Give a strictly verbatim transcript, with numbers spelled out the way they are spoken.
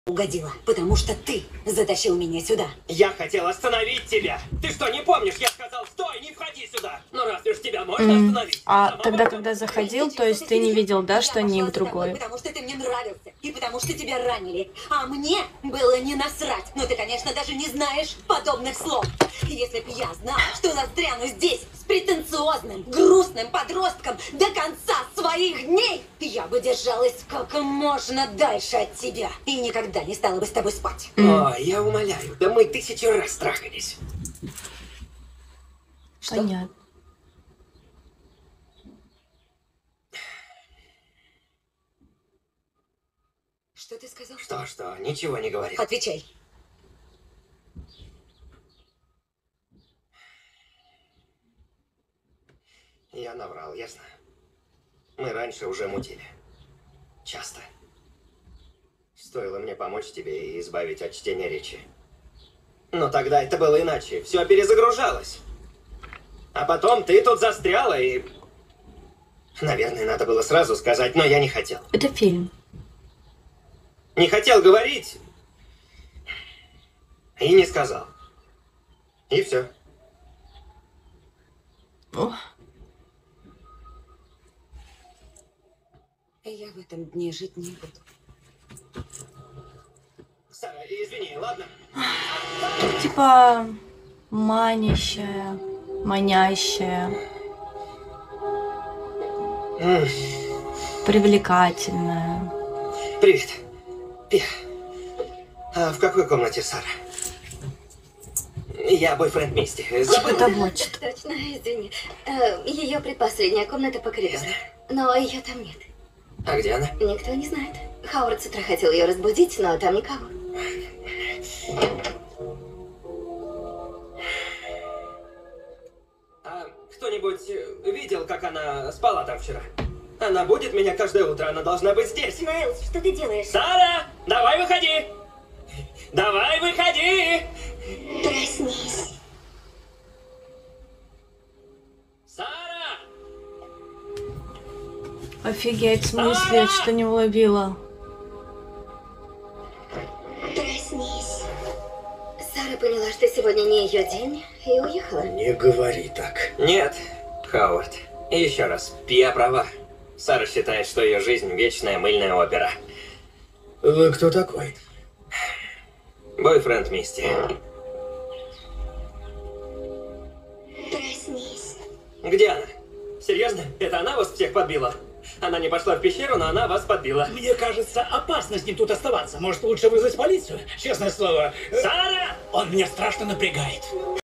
угодила, потому что ты затащил меня сюда. Я хотел остановить тебя. Ты что, не помнишь? Я сказал, стой, не входи сюда. Ну разве ж тебя можно mm. остановить? А Сама тогда, пойдем. когда заходил, то есть ты не видел, да, что Ник другой? Потому что ты мне нравился, и потому что тебя ранили. А мне было не насрать. Но ты, конечно, даже не знаешь подобных слов. Если б я знала, что застряну здесь с претенциозным, грустным подростком до конца своих дней, я бы держалась как можно дальше от тебя. И никогда не стала бы с тобой спать. Mm. О, я умоляю, да мы тысячу раз трахались. Что? Понятно. Что ты сказал? Что, что? Ничего не говорил. Отвечай. Я наврал, ясно? Мы раньше уже мутили. Часто. Стоило мне помочь тебе и избавить от чтения речи. Но тогда это было иначе. Все перезагружалось. А потом ты тут застряла и... Наверное, надо было сразу сказать, но я не хотел. Это фильм. Не хотел говорить. И не сказал. И все. О. Я в этом дне жить не буду. Сара, извини, ладно? Типа манящая, манящая, Mm. привлекательная. Привет. Пи. А в какой комнате Сара? Я бойфренд Мисти. Типа вот что. Точно, извини. Ее предпоследняя комната по коридору. Но ее там нет. А где она? Никто не знает. Хауард с утра хотел ее разбудить, но там никого. А кто-нибудь видел, как она спала там вчера? Она будет меня каждое утро, она должна быть здесь. Найлс, что ты делаешь? Сара, давай выходи! Давай выходи! Проснись. Сара! Офигеть, в смысле, что не уловила. Проснись. Сара поняла, что сегодня не ее день, и уехала. Не говори так. Нет, Хауард. Еще раз, Пия права. Сара считает, что ее жизнь вечная мыльная опера. Вы кто такой? Бойфренд Мисти. Проснись. Где она? Серьезно? Это она вас всех подбила? Она не пошла в пещеру, но она вас подбила. Мне кажется, опасно с ним тут оставаться. Может, лучше вызвать полицию? Честное слово. Сара! Он меня страшно напрягает.